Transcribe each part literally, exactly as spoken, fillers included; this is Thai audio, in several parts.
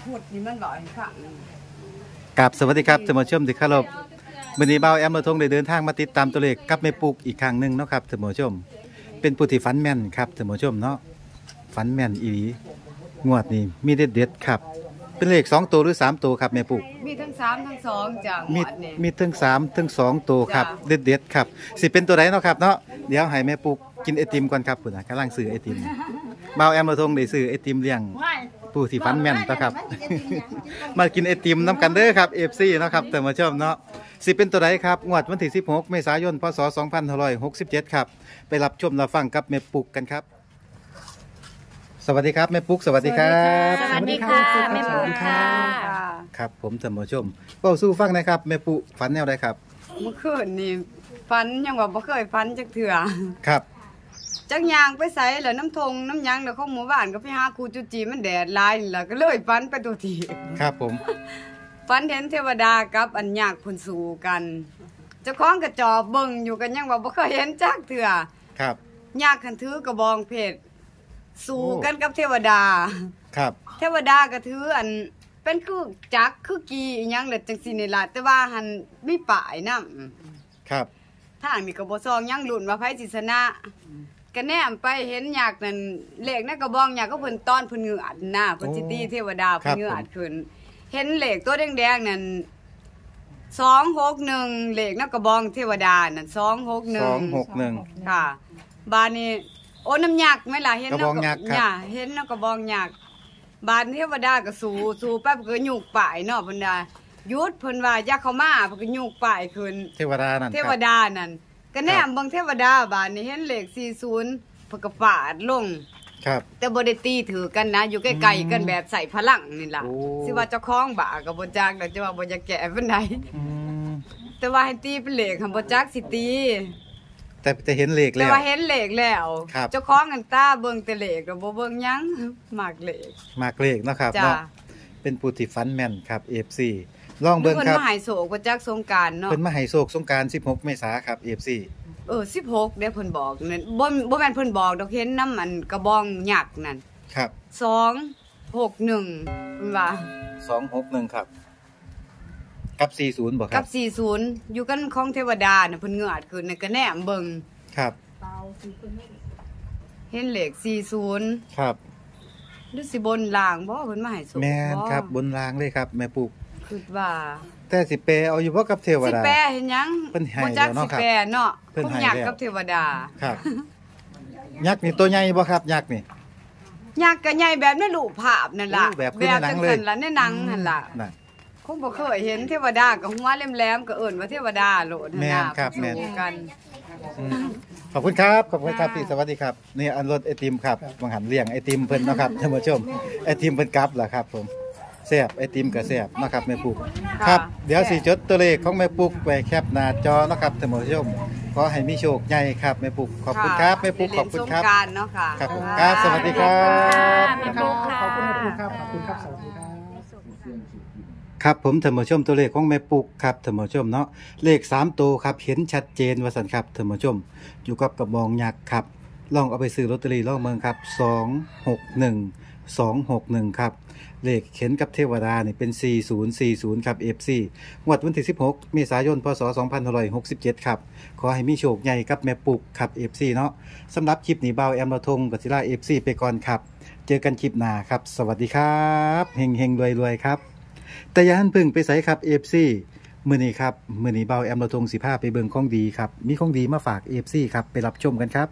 พูดนี่มันบ่อยค่ะกับสวัสดีครับท่านผู้ชมที่เคารพวันนี้เบาแอมเบอร์ทงได้เดินทางมาติดตามตัวเลขกับแม่ปุกอีกครั้งหนึ่งเนาะครับท่านผู้ชมเป็นผู้ที่ฝันแม่นครับท่านผู้ชมเนาะฝันแม่นอีหลีงวดนี้มีเด็ดเด็ดครับเป็นเลขสองตัวหรือสามตัวครับแม่ปุกมีทั้งสามทั้งสองจ้ะมีมีทั้งสามทั้งสองตัวครับเด็ดเด็ดครับสิเป็นตัวไหนเนาะครับเนาะเดี๋ยวให้แม่ปุกกินไอติมก่อนครับคุณนะกำลังซื้อไอติมเบาแอมเบอร์ทงได้ซื้อไอติมเลี้ยงผู้ที่ฝันแม่นต่อครับมากินไอติมน้ำกันเด้อครับเอฟซีเนาะครับแต่มาชมเนาะสิเป็นตัวไหนครับงวดวันที่สิบหกเมษายนพศสองพันห้าร้อยหกสิบเจ็ดครับไปรับชมรับฟังกับแม่ปุกกันครับสวัสดีครับแม่ปุกสวัสดีครับสวัสดีค่ะแม่ปุกค่ะครับผมท่านผู้ชมเป้าสู้ฟังนะครับแม่ปุกฝันแนวใดครับเมื่อคืนนี่ฝันยังว่าบ่เคยฝันจักเถื่อครับจักยางไปใส่แล้วน้ำทงน้ำยางแล้วของหมู่บ้านก็ไปหาครูจุจีมันแดดลายนี่ล่ะก็เลยฝันไปตัวทีครับผมฝันเห็นเทวดากับอันยากเพิ่นสู้กันเจ้าของกระจอบเบิ่งอยู่กันยังว่าบ่เคยเห็นจักเถื่อครับยากคันถือกระบองเพชรสู้กันกับเทวดาครับเทวดาก็ถืออันเป็นคือจักคือกีอีหยังแหละจังซี่นี่ล่ะแต่ว่าหันมีป้ายนำครับทางนี่ก็บ่ซองยังลุ้นว่าไผสิชนะก็แนมไปเห็นยากนั่นเลขในกระบองยากก็เพิ่นต้อนเพิ่นเหงือดหน้าเพิ่นสิตีเทวดาเพิ่นเหงือดขึ้นเห็นเลขตัวแดงๆนั่นสองหกหนึ่งเลขในกระบองเทวดานั่นสองหกหนึ่งสองหกหนึ่งค่ะบาดนี้โอ้น้ำยากมั้ยล่ะเห็นกระบองยักษ์ครับเห็นในกระบองยากบาดเทวดาก็สู้สู้แป๊บก็ยุกป้ายเนาะเพิ่นว่าหยุดเพิ่นว่าอย่าเข้ามาเพิ่นก็ยุกป้ายขึ้นเทวดานั่นเทวดานั่นก็แนมเบิ่งเทวดาบาดนี้เห็นเลขสี่สิบเพิ่นก็ฟาดลงครับแต่บ่ได้ตีถือกันนะอยู่ใกล้ๆกันแบบใส่พลังนี่ล่ะสิว่าเจ้าของบ้าก็บ่จักดอกจะว่าบ่อยากแก้ปานใดอืมแต่ว่าให้ตีเป็นเลขหั่นบ่จักสิตีแต่จะเห็นเลขแล้วแต่ว่าเห็นเลขแล้วเจ้าของกันตาเบิ่งแต่เลขก็บ่เบิ่งหยังมากเลขมากเลขเนาะครับเนาะเป็นผู้ที่ฝันแม่นครับ เอฟ ซี ลองเบิ่งครับเพิ่นมาให้โศกบ่จักสงกรานต์เนาะเพิ่นมาให้โศกสงกรานต์สิบหกเมษายนครับ เอฟ ซีเออสิบหกเด้เพิ่นบอกนั่นบ่บ่แม่นเพิ่นบอกดอกเห็นนำอันกระบองยักษ์นั่นครับสองหกหนึ่งเพิ่นว่าสองหกหนึ่งครับกับสี่สิบบ่ครับกับสี่สิบอยู่กันของเทวดาน่ะเพิ่นเหงือดขึ้นน่ะก็แนมเบิ่งครับเห็นเลขสี่สิบครับหรือสิบนล่างบ่เพิ่นมาให้สุแม่นครับบนล่างเลยครับแม่ปุกคิดว่าแต่สิแปลเอาอยู่บ่กับเทวดาสิแปลเห็นหยังเพิ่นให้แล้วเนาะครับบ่จักสิแปลเนาะเพิ่นอยากกับเทวดาครับยักษ์นี่ตัวใหญ่บ่ครับยักษ์นี่ยักษ์ก็ใหญ่แบบในรูปภาพนั่นล่ะแบบในหนังเลยล่ะในหนังนั่นล่ะคงบ่เคยเห็นเทวดากับหัวแหลมๆก็เอิ้นว่าเทวดาโลดแม่นครับแม่นกันขอบคุณครับขอบคุณครับพี่สวัสดีครับนี่อันรถไอติมครับบังหันเลี้ยงไอติมเพิ่นเนาะครับท่านผู้ชมไอติมเพิ่นกลับล่ะครับผมแซ่บไอติมก็แซ่บเนาะครับแม่ปุกครับเดี๋ยวสิจดตัวเลขของแม่ปุกไว้แคปหน้าจอเนาะครับท่านผู้ชมขอให้มีโชคใหญ่ครับแม่ปุกขอบคุณครับแม่ปุกขอบคุณครับสงกรานต์เนาะค่ะครับครับสวัสดีครับแม่ปุกค่ะขอบคุณแม่ปุกครับขอบคุณครับสวัสดีครับครับผมท่านผู้ชมตัวเลขของแม่ปุกครับท่านผู้ชมเนาะเลขสามตัวครับเห็นชัดเจนว่าซั่นครับท่านผู้ชมอยู่กับกระบองยักษ์ครับลองเอาไปซื้อลอตเตอรี่ลองเบิ่งครับสองหกหนึ่ง สองหกหนึ่งครับเลขเข็นกับเทวดานี่เป็นสี่สิบ สี่สิบครับ เอฟ ซี งวดวันที่สิบหกเมษายนพศสองพันห้าร้อยหกสิบเจ็ดครับขอให้มีโชคใหญ่กับแม่ปุกครับ เอฟ ซี เนาะสำหรับคลิปนี้เบาแอมระทงกับศิลา เอฟ ซี ไปก่อนครับเจอกันคลิปหน้าครับสวัสดีครับเฮงเฮงรวยรวยครับแต่อย่าหันพึ่งไปใส่ครับ เอฟ ซี มื้อนี้ครับมื้อนี้เบาแอมระทงสิพาไปเบิ่งของดีครับมีของดีมาฝาก เอฟ ซี ครับไปรับชมกันครับ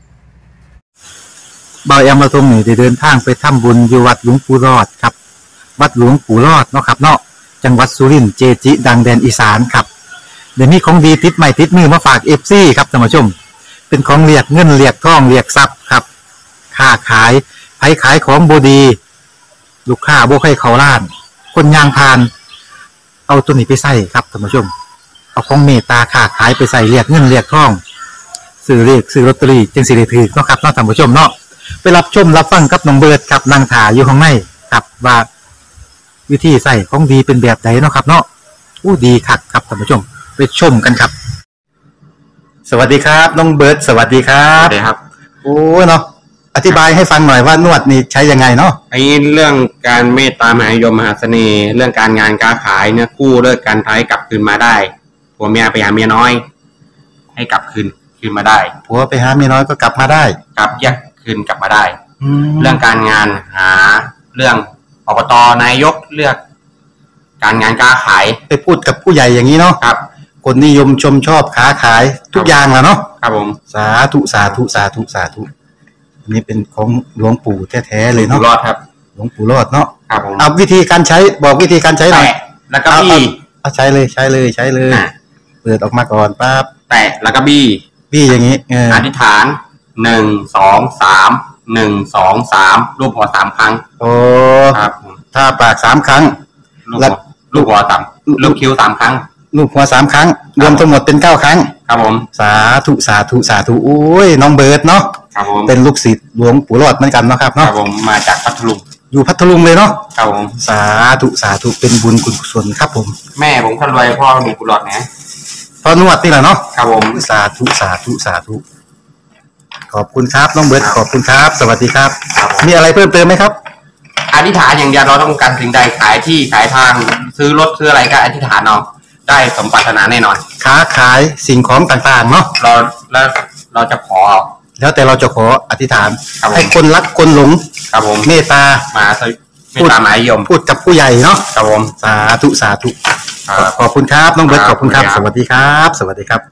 เบาแอมระทงนี่ได้เดินทางไปทำบุญอยู่วัดหลวงปู่รอดครับวัดหลวงปู่รอดเนาะครับเนาะจังหวัดสุรินทร์เจจิดังแดนอีสานครับเดี๋ยวนี้ของดีติดใหม่ติดมือมาฝาก เอฟ ซี ครับท่านผู้ชมเป็นของเรียกเงินเรียกทองเรียกทรัพย์ครับค้าขายไผขายของบ่ดีลูกค้าบ่ใครเข้าร้านคนยางพานเอาตัวนี้ไปใส่ครับท่านผู้ชมเอาของเมตตาค้าขายไปใส่เรียกเงินเรียกทองซื้อเลขซื้อลอตเตอรี่จึงสิได้ถือเนาะครับเนาะท่านผู้ชมเนาะไปรับชมรับฟังกับน้องเบิร์ดครับนางถาอยู่ข้างในครับว่าวิธีใส่ของดีเป็นแบบไหนเนาะครับเนาะอู้ดีคักครับท่านผู้ชมไปชมกันครับสวัสดีครับน้องเบิร์ดสวัสดีครับสวัสดีครับโอ้เนาะอธิบายให้ฟังหน่อยว่านวดนี่ใช้ยังไงเนาะไอ้เรื่องการเมตตามหานิยมมหาเสน่ห์ เรื่องการงานการขายเนี่ยกู้เลิกการท้ายกลับคืนมาได้ผัวเมียไปหาเมียน้อย ให้กลับคืนคืนมาได้ผัวไปหาเมียน้อยก็กลับมาได้กลับแยกคืนกลับมาได้เรื่องการงานหาเรื่องอบตนายกเลือก การงานการขายไปพูดกับผู้ใหญ่อย่างนี้เนาะครับคนนิยมชมชอบค้าขายทุกอย่างแหละเนาะครับผมสาธุสาธุสาธุสาธุอันนี้เป็นของหลวงปู่แท้ๆเลยเนาะรอดครับหลวงปู่รอดเนาะครับผมเอาวิธีการใช้บอกวิธีการใช้หน่อยแล้วก็บี้เอาใช้เลยใช้เลยใช้เลยเปิดออกมาก่อนปั๊บแตะแล้วก็บี้บี้อย่างนี้อธิษฐานหนึ่งสองสามหนึ่งสองสามรูปหัวสามครั้งโอ้ครับถ้าปากสามครั้งแล้วลูกหัวสามลูกคิ้วสามครั้งลูกหัวสามครั้งรวมทั้งหมดเป็นเก้าครั้งครับผมสาธุสาธุสาธุโอ้ยน้องเบิร์ดเนาะครับผมเป็นลูกศิษย์หลวงปู่รอดเหมือนกันเนาะครับเนาะครับผมมาจากพัทลุงอยู่พัทลุงเลยเนาะครับผมสาธุสาธุเป็นบุญกุศลครับผมแม่ผมคนรวยพ่อหลวงปู่รอดนะพ่อนวดนี่แหละเนาะครับผมสาธุสาธุสาธุขอบคุณครับน้องเบิร์ดขอบคุณครับสวัสดีครับมีอะไรเพิ่มเติมไหมครับอธิษฐานอย่างเดียวเราต้องการสิ่งใดขายที่ขายทางซื้อรถซื้ออะไรก็อธิษฐานเอาได้สมปรารถนาแน่นอนค้าขายสิ่งของต่างๆเนาะเราแล้วเราจะขอแล้วแต่เราจะขออธิษฐานให้คนรักคนหลงครับผมเมตตามาเมตตามหานิยมพูดกับผู้ใหญ่เนาะครับผมสาธุสาธุขอบคุณครับน้องเบิร์ตขอบคุณครับสวัสดีครับสวัสดีครับ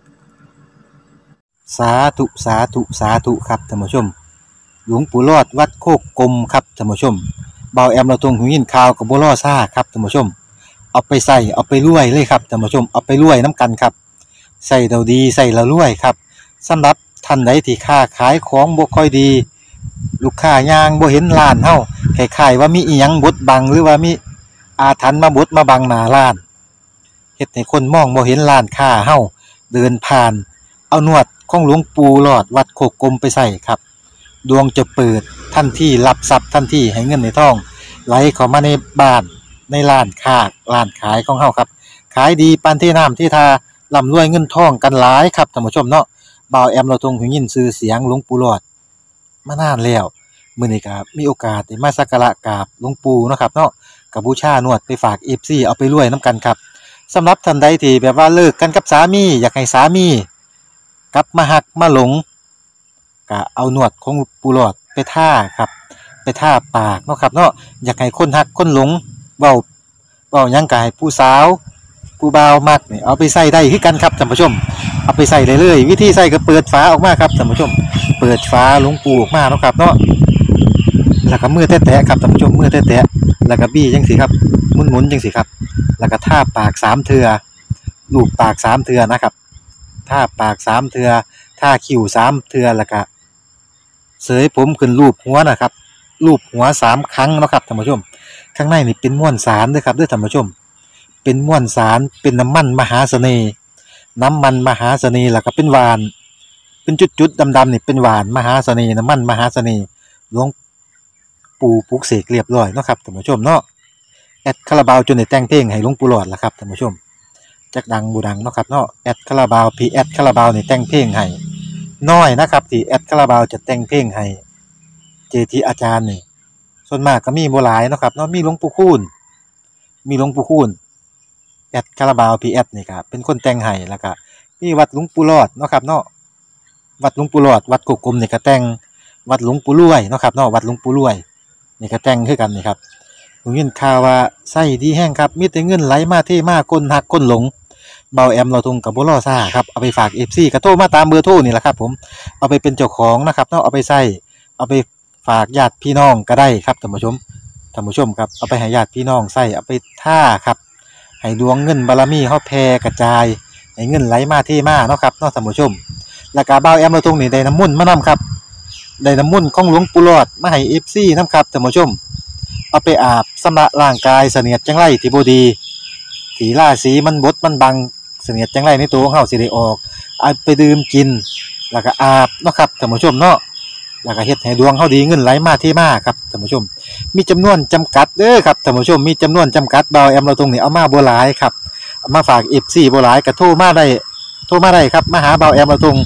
สาธุสาธุสาธุครับท่านผู้ชมหลวงปู่รอดวัดโคกกลมครับท่านผู้ชมเบาแอมเราตรงหูยินข่าวกับบัวล่อซ่าครับท่านผู้ชมเอาไปใส่เอาไปรวยเลยครับท่านผู้ชมเอาไปรวยน้ำกันครับใส่เราดีใส่เรารวยครับสำหรับท่านใดที่ค้าขายของบ่ค่อยดีลูกค้ายางบ่เห็นร้านเฮาคล้ายๆว่ามีอีหยังบดบังหรือว่ามีอาถรรพ์มาบดมาบังหน้าร้านเฮ็ดให้คนมองบ่เห็นร้านค้าเฮาเดินผ่านเอานวดของหลวงปู่หลอดวัดโคกกลมไปใส่ครับดวงจะเปิดทันทีรับทรัพย์ทันทีให้เงินในท้องไหลเข้ามาในบ้านในร้านค้าร้านขายของเฮาครับขายดีปานที่น้ำที่ทาร่ำรวยเงินทองกันหลายครับท่านผู้ชมเนาะบ่าวแอมเราทรงหูยินชื่อเสียงหลวงปู่หลอดมานานแล้วมื้อนี้ก็มีโอกาสได้มาสักการะกราบหลวงปู่เนาะครับเนาะก็บูชานวดไปฝาก เอฟ ซี เอาไปรวยนํกันครับสำหรับท่านใดที่แบบว่าเลิกกันกับสามีอยากให้สามีกลับมาหักมาหลงก็เอานวดของปู่หลอดไปท่าครับไปท่าปากเนาะครับเนาะอยากให้คนหักคนหลงเว้าเว้าหยังก็ให้ผู้สาวผู้บ่าวมักนี่เอาไปใส่ได้คือกันครับท่านผู้ชมเอาไปใส่ได้เลยวิธีใส่ก็เปิดฝาออกมาครับท่านผู้ชมเปิดฝาหลวงปู่ออกมาเนาะครับเนาะแล้วก็มือแตะๆครับท่านผู้ชมมือแตะๆแล้วก็บี้จังซี่ครับหมุนๆจังซี่ครับแล้วก็ท่าปากสามเทื่อลูบปากสามเทื่อนะครับท่าปากสามเทื่อท่าคิ้วสามเทื่อแล้วก็เสยผมขึ้นรูปหัวนะครับรูปหัวสามครั้งเนาะครับท่านผู้ชมข้างในนี่เป็นม้วนสารเด้อครับเด้อท่านผู้ชมเป็นม้วนสารเป็นน้ำมันมหาเสน่ห์น้ำมันมหาเสน่ห์แล้วก็เป็นหวานเป็นจุดๆดำๆนี่เป็นหวานมหาเสน่ห์น้ำมันมหาเสน่ห์หลวงปู่ปลุกเสกเรียบร้อยเนาะครับท่านผู้ชมเนาะแอดคาราบาวจนได้แต่งเพลงให้หลวงปู่หลอดล่ะครับท่านผู้ชมจักดังบูดังเนาะครับเนาะแอดคาราบาวพีแอดคาราบาวนี่แต่งเพลงให้น้อยนะครับที่แอดคาราบาวจะแต่งเพลงให้เจทีอาจารย์นี่ส่วนมากก็มีบ่หลายเนาะครับเนาะมีหลวงปู่คูณมีหลวงปู่คูณแอดคาราบาวพีแอดนี่ครับเป็นคนแต่งให้แล้วก็มีวัดหลวงปู่หลอดเนาะครับเนาะวัดหลวงปู่หลอดวัดโคกกลมนี่ก็แต่งวัดหลวงปู่รวยเนาะครับเนาะวัดหลวงปู่รวยนี่ก็แต่งคือกันนี่ครับผมยินข่าวว่าไส้ดีแห้งครับมีแต่เงินไหลมาเทมาคนหักคนหลงเบาแอมเราทงกับบ่ล่อซ่าครับเอาไปฝาก เอฟ ซี ก็โทรมาตามเบอร์โทรนี่แหละครับผมเอาไปเป็นเจ้าของนะครับเนาะเอาไปใส่เอาไปฝากญาติพี่น้องก็ได้ครับท่านผู้ชมท่านผู้ชมครับเอาไปให้ญาติพี่น้องใส่เอาไปท่าครับให้ดวงเงินบารมีเฮาแผ่กระจายให้เงินไหลมาเทมาเนาะครับเนาะท่านผู้ชมแล้วก็เบาแอมเราทงนี่ได้น้ำมนต์มานํครับได้น้ำมนต์ของหลวงปู่หลอดมาให้ เอฟ ซี นำครับท่านผู้ชมเอาไปอาบชำระร่างกายเสนียดจังไรที่บ่ดีที่ราศีมันบดมันบังเสนียดจังไรในตัวของเฮาสิได้ออกเอาไปดื่มกินแล้วก็อาบเนาะครับท่านผู้ชมเนาะแล้วก็เฮ็ดให้ดวงเฮาดีเงินไหลมาเทมาครับท่านผู้ชมมีจำนวนจำกัดเด้อครับท่านผู้ชมมีจำนวนจำกัดเบาแอมเราตรงนี้เอามาบ่หลายครับเอามาฝาก เอฟ ซี บ่หลายก็โทรมาได้โทรมาได้ครับมาหาเบาแอมเราตรง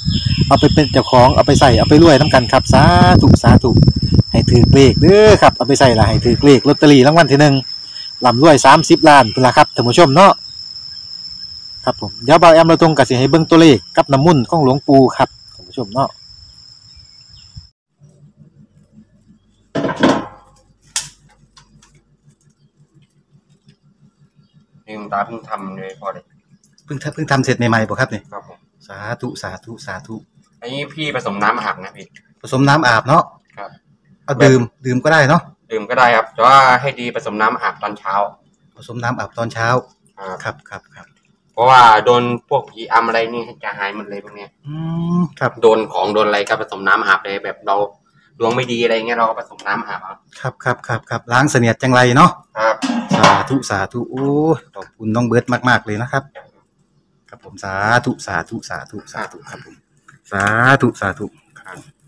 เอาไปเป็นเจ้าของเอาไปใส่เอาไปรวยน้ำกันครับสาธุสาธุให้ถือเลขเด้อครับเอาไปใส่ละให้ถือเลขลอตเตอรี่รางวัลที่หนึ่งลำรวยสามสิบล้านเป็นละครับท่านผู้ชมเนาะครับผมเดี๋ยวเบาแอมเราตรงกับสิให้เบิ่งตัวเลขกับน้ำมุ่นของหลวงปู่ครับท่านผู้ชมเนาะนี่คุณตาเพิ่งทำเลยพอเลยเพิ่งทำเพิ่งทำเสร็จใหม่ๆบ่ครับเนี่ยครับผมสาธุสาธุสาธุอันนี้พี่ผสมน้ำอาบนะพี่ผสมน้ำอาบเนาะครับเอาดื่มดื่มก็ได้เนาะดื่มก็ได้ครับแต่ว่าให้ดีผสมน้ำอาบตอนเช้าผสมน้ำอาบตอนเช้าครับครับครับครับเพราะว่าโดนพวกผีอำอะไรนี่จะหายหมดเลยพวกเนี้ยอืมครับโดนของโดนอะไรก็ผสมน้ำอาบเลยแบบเราดวงไม่ดีอะไรเงี้ยเราก็ผสมน้ำอาบเอาครับครับครับครับล้างเสนียดจังไรเนาะครับสาธุสาธุโอ้ยขอบคุณน้องเบิร์ตมากๆเลยนะครับครับผมสาธุสาธุสาธุสาธุครับผมสาธุสาธุครับ